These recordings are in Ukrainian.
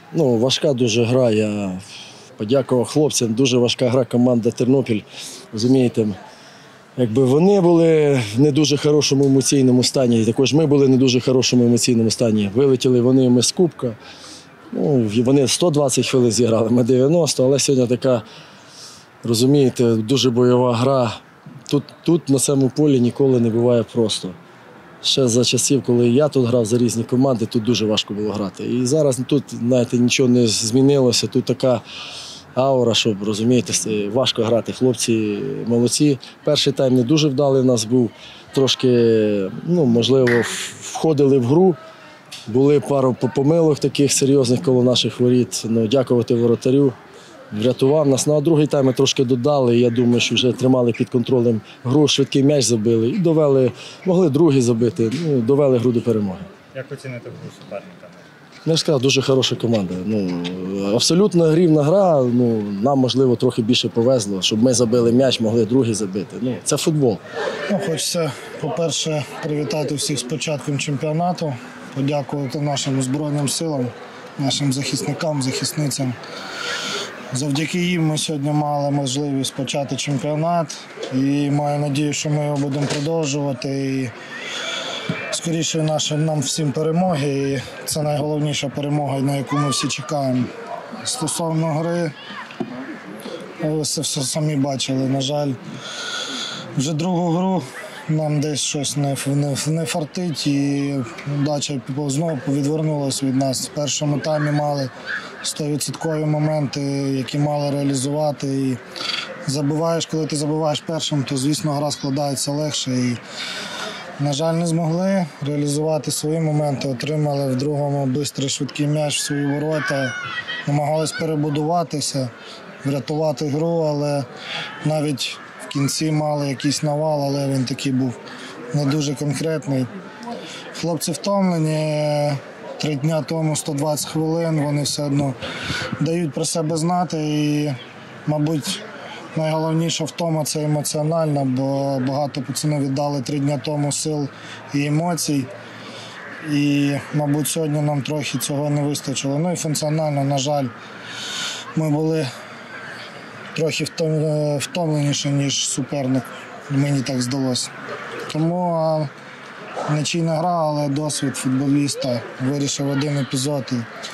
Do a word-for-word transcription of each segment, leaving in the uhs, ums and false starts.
Ну, важка дуже гра. Я подякував хлопцям. Дуже важка гра команда Тернопіль. Розумієте, якби вони були в не дуже хорошому емоційному стані, і також ми були в не дуже хорошому емоційному стані. Вилетіли вони, ми з кубка. Ну, вони сто двадцять хвилин зіграли, ми дев'яносто, але сьогодні така, розумієте, дуже бойова гра. Тут, тут на цьому полі ніколи не буває просто. Ще за часів, коли я тут грав за різні команди, тут дуже важко було грати. І зараз тут, знаєте, нічого не змінилося. Тут така аура, щоб, розумієте, важко грати. Хлопці молодці. Перший тайм не дуже вдалий в нас був. Трошки, ну, можливо, входили в гру. Були пару помилок таких серйозних коло наших воріт. Ну, дякувати воротарю. Врятував нас. Ну, а другий тайм ми трошки додали. Я думаю, що вже тримали під контролем гру, швидкий м'яч забили. І довели, могли другий забити, ну, довели гру до перемоги. Як оцінити гру суперника? Я ж сказав, дуже хороша команда. Ну, абсолютно рівна гра. Ну, нам, можливо, трохи більше повезло, щоб ми забили м'яч, могли другий забити. Ну, це футбол. Ну, хочеться, по-перше, привітати всіх з початком чемпіонату, подякувати нашим Збройним силам, нашим захисникам, захисницям. Завдяки їм ми сьогодні мали можливість почати чемпіонат і маю надію, що ми його будемо продовжувати. І скоріше нашим нам всім перемоги. І це найголовніша перемога, на яку ми всі чекаємо. Стосовно гри, ви це все самі бачили. На жаль, вже другу гру нам десь щось не, не, не фартить і удача знову відвернулася від нас. В першому таймі мали сто відсотків моменти, які мали реалізувати. І забиваєш, коли ти забиваєш першим, то, звісно, гра складається легше. І, на жаль, не змогли реалізувати свої моменти, отримали в другому швидкий швидкий м'яч в свої ворота, намагались перебудуватися, врятувати гру, але навіть в кінці мали якийсь навал, але він такий був не дуже конкретний. Хлопці втомлені, три дня тому сто двадцять хвилин, вони все одно дають про себе знати і, мабуть, найголовніша втома – це емоціональна, бо багато пацанів віддали три дні тому сил і емоцій. І, мабуть, сьогодні нам трохи цього не вистачило. Ну і функціонально, на жаль, ми були трохи втомленіші, ніж суперник. Мені так здалося. Тому нічийна гра, але досвід футболіста. Вирішив один епізод.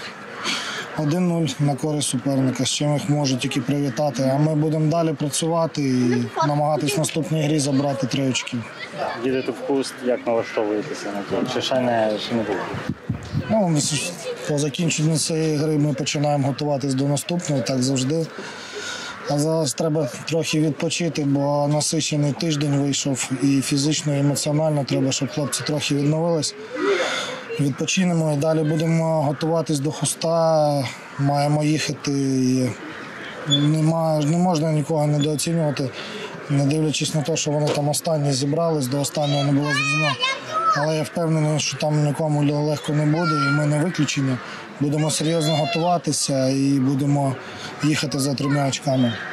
один нуль на користь суперника, з чим їх можуть тільки привітати. А ми будемо далі працювати і намагатись в наступній грі забрати три очки. Їдете в Хуст, як налаштовуєтеся на це? Чи ще не, ще не було? Ну, по закінченню цієї гри ми починаємо готуватись до наступної, так завжди. А зараз треба трохи відпочити, бо насичений тиждень вийшов і фізично, і емоціонально. Треба, щоб хлопці трохи відновились. Відпочинемо і далі будемо готуватись до Хуста, маємо їхати. Нема, не можна нікого недооцінювати, не дивлячись на те, що вони там останні зібрались, до останнього не було зрозуміло. Але я впевнений, що там нікому легко не буде і ми не виключення. Будемо серйозно готуватися і будемо їхати за трьома очками.